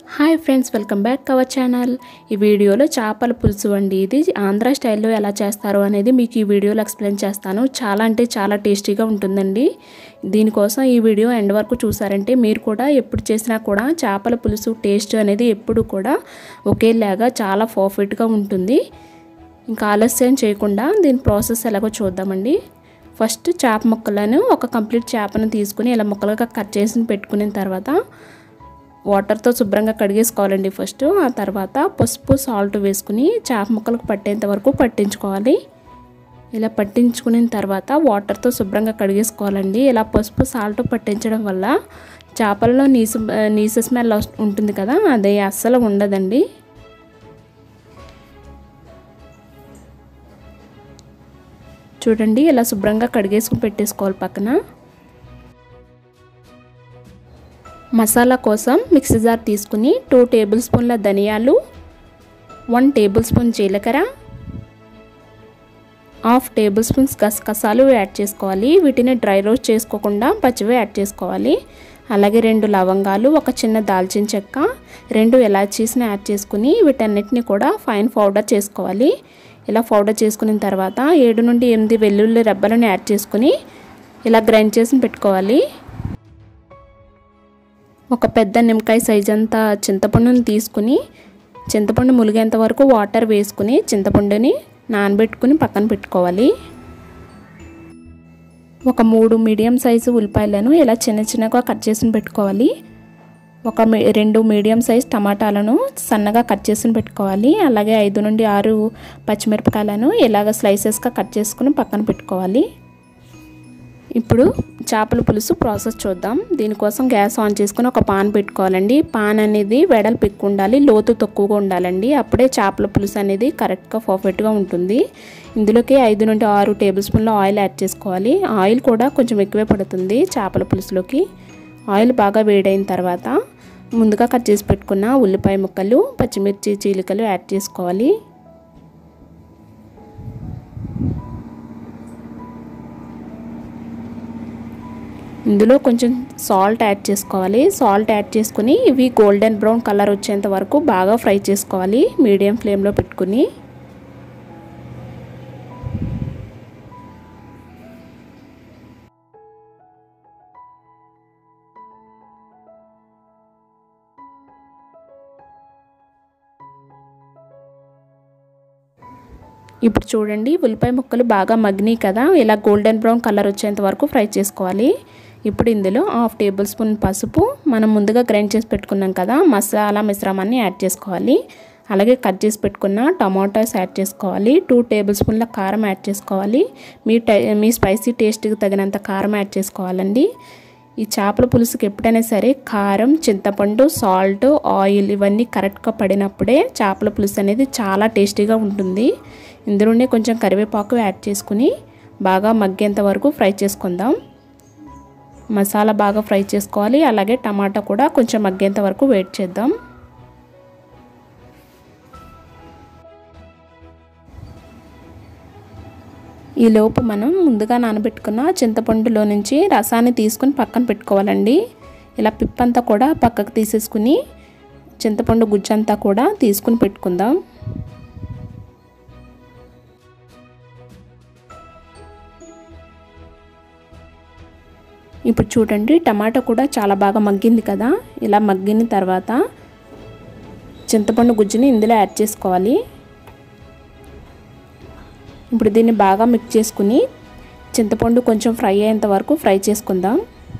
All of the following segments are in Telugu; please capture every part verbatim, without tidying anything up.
Hi friends, welcome back to our channel. ఈ వీడియోలో చేపల పులుసు అండి. ఇది ఆంధ్ర స్టైల్లో ఎలా చేస్తారో అనేది మీకు ఈ వీడియోలో ఎక్స్ప్లెయిన్ చేస్తాను. చాలా అంటే చాలా టేస్టీగా ఉంటుందండి. దీనికోసం ఈ వీడియో ఎండ్ వరకు చూసారంటే మీరు కూడా ఎప్పుడు చేసినా కూడా చేపల పులుసు టేస్ట్ అనేది ఎప్పుడు కూడా ఒకేలాగా చాలా పర్ఫెక్ట్గా ఉంటుంది. ఇంకా ఆలస్యం చేయకుండా దీని ప్రాసెస్ ఎలాగో చూద్దామండి. ఫస్ట్ చేప ముక్కలను ఒక కంప్లీట్ చేపను తీసుకుని ఇలా ముక్కలుగా కట్ చేసి పెట్టుకున్న తర్వాత వాటర్తో శుభ్రంగా కడిగేసుకోవాలండి. ఫస్ట్ ఆ తర్వాత పసుపు సాల్ట్ వేసుకుని చేప ముక్కలకు పట్టేంత వరకు పట్టించుకోవాలి. ఇలా పట్టించుకున్న తర్వాత వాటర్తో శుభ్రంగా కడిగేసుకోవాలండి. ఇలా పసుపు సాల్ట్ పట్టించడం వల్ల చేపలలో నీసు నీసు స్మెల్ ఉంటుంది కదా, అది అస్సలు ఉండదండి. చూడండి, ఇలా శుభ్రంగా కడిగేసుకుని పెట్టేసుకోవాలి. పక్కన మసాలా కోసం మిక్సీ జార్ తీసుకుని టూ టేబుల్ స్పూన్ల ధనియాలు, వన్ టేబుల్ స్పూన్ జీలకర్ర, హాఫ్ టేబుల్ స్పూన్స్ గసగసాలు యాడ్ చేసుకోవాలి. వీటిని డ్రై రోస్ట్ చేసుకోకుండా పచ్చివే యాడ్ చేసుకోవాలి. అలాగే రెండు లవంగాలు, ఒక చిన్న దాల్చిన చెక్క, రెండు ఇలాచీస్ని యాడ్ చేసుకుని వీటన్నిటిని కూడా ఫైన్ పౌడర్ చేసుకోవాలి. ఇలా పౌడర్ చేసుకున్న తర్వాత ఏడు నుండి ఎనిమిది వెల్లుల్లి రెబ్బలను యాడ్ చేసుకుని ఇలా గ్రైండ్ చేసి పెట్టుకోవాలి. ఒక పెద్ద నిమ్మకాయ సైజ్ అంతా చింతపండుని తీసుకుని చింతపండు ములిగేంత వరకు వాటర్ వేసుకుని చింతపండుని నానబెట్టుకుని పక్కన పెట్టుకోవాలి. ఒక మూడు మీడియం సైజు ఉల్లిపాయలను ఇలా చిన్న చిన్నగా కట్ చేసి పెట్టుకోవాలి. ఒక రెండు మీడియం సైజ్ టమాటాలను సన్నగా కట్ చేసి పెట్టుకోవాలి. అలాగే ఐదు నుండి ఆరు పచ్చిమిరపకాయలను ఇలాగ స్లైసెస్గా కట్ చేసుకుని పక్కన పెట్టుకోవాలి. ఇప్పుడు చేపల పులుసు ప్రాసెస్ చూద్దాం. దీనికోసం గ్యాస్ ఆన్ చేసుకుని ఒక పాన్ పెట్టుకోవాలండి. పాన్ అనేది వెడల్పు ఎక్కువ ఉండాలి, లోతు తక్కువగా ఉండాలండి. అప్పుడే చేపల పులుసు అనేది కరెక్ట్గా పర్ఫెక్ట్గా ఉంటుంది. ఇందులోకి ఐదు నుండి ఆరు టేబుల్ స్పూన్ల ఆయిల్ యాడ్ చేసుకోవాలి. ఆయిల్ కూడా కొంచెం ఎక్కువే పడుతుంది చేపల పులుసులోకి. ఆయిల్ బాగా వేడైన తర్వాత ముందుగా కట్ చేసి పెట్టుకున్న ఉల్లిపాయ ముక్కలు, పచ్చిమిర్చి చీలికలు యాడ్ చేసుకోవాలి. ఇందులో కొంచెం సాల్ట్ యాడ్ చేసుకోవాలి. సాల్ట్ యాడ్ చేసుకుని ఇవి గోల్డెన్ బ్రౌన్ కలర్ వచ్చేంత వరకు బాగా ఫ్రై చేసుకోవాలి మీడియం ఫ్లేమ్లో పెట్టుకుని. ఇప్పుడు చూడండి, ఉల్లిపాయ ముక్కలు బాగా మగ్గినాయి కదా, ఇలా గోల్డెన్ బ్రౌన్ కలర్ వచ్చేంత వరకు ఫ్రై చేసుకోవాలి. ఇప్పుడు ఇందులో హాఫ్ టేబుల్ స్పూన్ పసుపు, మనం ముందుగా గ్రైండ్ చేసి పెట్టుకున్నాం కదా మసాలా మిశ్రమాన్ని యాడ్ చేసుకోవాలి. అలాగే కట్ చేసి పెట్టుకున్న టమాటోస్ యాడ్ చేసుకోవాలి. టూ టేబుల్ స్పూన్ల కారం యాడ్ చేసుకోవాలి. మీ టై మీ స్పైసీ టేస్ట్కి తగినంత కారం యాడ్ చేసుకోవాలండి. ఈ చేపల పులుసుకి ఎప్పుడైనా సరే కారం, చింతపండు, సాల్ట్, ఆయిల్ ఇవన్నీ కరెక్ట్గా పడినప్పుడే చేపల పులుసు అనేది చాలా టేస్టీగా ఉంటుంది. ఇందులోనే కొంచెం కరివేపాకు యాడ్ చేసుకుని బాగా మగ్గేంత వరకు ఫ్రై చేసుకుందాం. మసాలా బాగా ఫ్రై చేసుకోవాలి. అలాగే టమాటా కూడా కొంచెం మగ్గేంత వరకు వెయిట్ చేద్దాం. ఈ లోపు మనం ముందుగా నానబెట్టుకున్న చింతపండులో నుంచి రసాన్ని తీసుకుని పక్కన పెట్టుకోవాలండి. ఇలా పిప్పంతా కూడా పక్కకు తీసేసుకుని చింతపండు గుజ్జంతా కూడా తీసుకుని పెట్టుకుందాం. ఇప్పుడు చూడండి, టమాటా కూడా చాలా బాగా మగ్గింది కదా. ఇలా మగ్గిన తర్వాత చింతపండు గుజ్జుని ఇందులో యాడ్ చేసుకోవాలి. ఇప్పుడు దీన్ని బాగా మిక్స్ చేసుకుని చింతపండు కొంచెం ఫ్రై అయ్యేంత వరకు ఫ్రై చేసుకుందాం.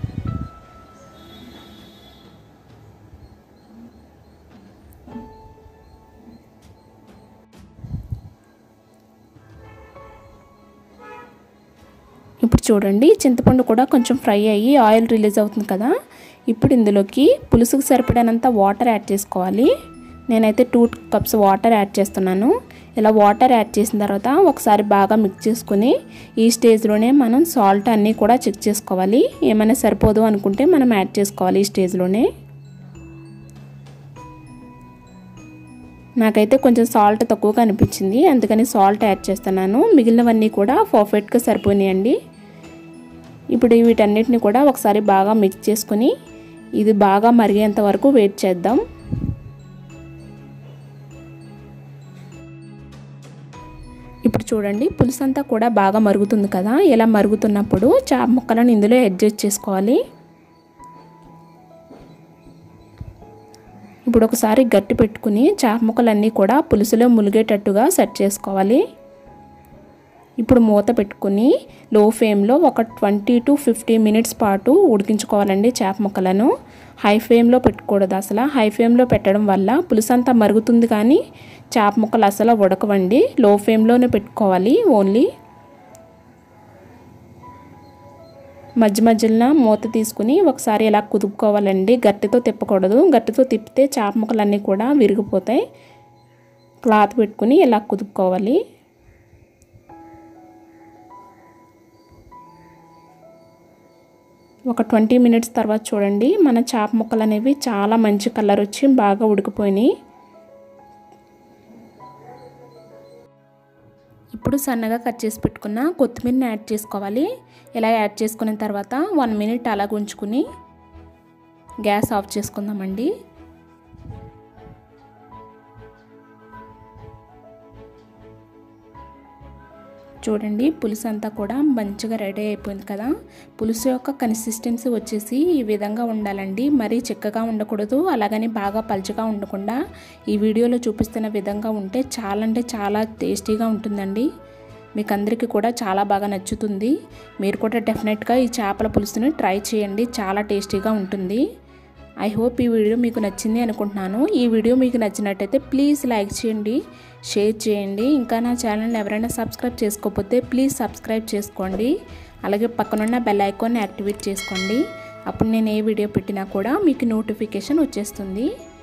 ఇప్పుడు చూడండి, చింతపండు కూడా కొంచెం ఫ్రై అయ్యి ఆయిల్ రిలీజ్ అవుతుంది కదా. ఇప్పుడు ఇందులోకి పులుసుకు సరిపడినంత వాటర్ యాడ్ చేసుకోవాలి. నేనైతే టూ కప్స్ వాటర్ యాడ్ చేస్తున్నాను. ఇలా వాటర్ యాడ్ చేసిన తర్వాత ఒకసారి బాగా మిక్స్ చేసుకుని ఈ స్టేజ్లోనే మనం సాల్ట్ అన్నీ కూడా చెక్ చేసుకోవాలి. ఏమైనా సరిపోదు అనుకుంటే మనం యాడ్ చేసుకోవాలి ఈ స్టేజ్లోనే. నాకైతే కొంచెం సాల్ట్ తక్కువగా అనిపించింది, అందుకని సాల్ట్ యాడ్ చేస్తున్నాను. మిగిలినవన్నీ కూడా పర్ఫెక్ట్గా సరిపోయినాయండి. ఇప్పుడు వీటన్నిటిని కూడా ఒకసారి బాగా మిక్స్ చేసుకుని ఇది బాగా మరిగేంత వరకు వెయిట్ చేద్దాం. ఇప్పుడు చూడండి పులుసు అంతా కూడా బాగా మరుగుతుంది కదా, ఇలా మరుగుతున్నప్పుడు చేప ముక్కలను ఇందులో అడ్జస్ట్ చేసుకోవాలి. ఇప్పుడు ఒకసారి గట్టి పెట్టుకుని చేప ముక్కలన్నీ కూడా పులుసులో ములిగేటట్టుగా సెట్ చేసుకోవాలి. ఇప్పుడు మూత పెట్టుకుని లో ఫ్లేమ్లో ఒక ట్వంటీ టు ఫిఫ్టీ మినిట్స్ పాటు ఉడికించుకోవాలండి చేప ముక్కలను. హై ఫ్లేమ్లో పెట్టకూడదు, అసలు హై ఫ్లేమ్లో పెట్టడం వల్ల పులుసు అంతా మరుగుతుంది కానీ చేప ముక్కలు అసలు ఉడకవండి. లో ఫ్లేమ్లోనే పెట్టుకోవాలి ఓన్లీ. మధ్య మధ్యలో మూత తీసుకుని ఒకసారి ఇలా కుదుపుకోవాలండి, గట్టితో తిప్పకూడదు. గట్టితో తిప్పితే చేప ముక్కలన్నీ కూడా విరిగిపోతాయి. క్లాత్ పెట్టుకుని ఇలా కుదుపుకోవాలి. ఒక ట్వంటీ మినిట్స్ తర్వాత చూడండి మన చేప ముక్కలు అనేవి చాలా మంచి కలర్ వచ్చి బాగా ఉడికిపోయినాయి. ఇప్పుడు సన్నగా కట్ చేసి పెట్టుకున్న కొత్తిమీరని యాడ్ చేసుకోవాలి. ఇలా యాడ్ చేసుకున్న తర్వాత వన్ మినిట్ అలాగ ఉంచుకుని గ్యాస్ ఆఫ్ చేసుకుందామండి. చూడండి పులుసు అంతా కూడా మంచిగా రెడీ అయిపోయింది కదా. పులుసు యొక్క కన్సిస్టెన్సీ వచ్చేసి ఈ విధంగా ఉండాలండి, మరీ చిక్కగా ఉండకూడదు, అలాగని బాగా పలుచగా ఉండకుండా ఈ వీడియోలో చూపిస్తున్న విధంగా ఉంటే చాలా అంటే చాలా టేస్టీగా ఉంటుందండి. మీకు అందరికీ కూడా చాలా బాగా నచ్చుతుంది. మీరు కూడా డెఫినెట్గా ఈ చేపల పులుసుని ట్రై చేయండి, చాలా టేస్టీగా ఉంటుంది. ఐ హోప్ ఈ వీడియో మీకు నచ్చింది అనుకుంటున్నాను. ఈ వీడియో మీకు నచ్చినట్టయితే ప్లీజ్ లైక్ చేయండి, షేర్ చేయండి. ఇంకా నా ఛానల్ని ఎవరైనా సబ్స్క్రైబ్ చేసుకోకపోతే ప్లీజ్ సబ్స్క్రైబ్ చేసుకోండి. అలాగే పక్కనున్న బెల్ ఐకాన్ని యాక్టివేట్ చేసుకోండి. అప్పుడు నేను ఏ వీడియో పెట్టినా కూడా మీకు నోటిఫికేషన్ వచ్చేస్తుంది.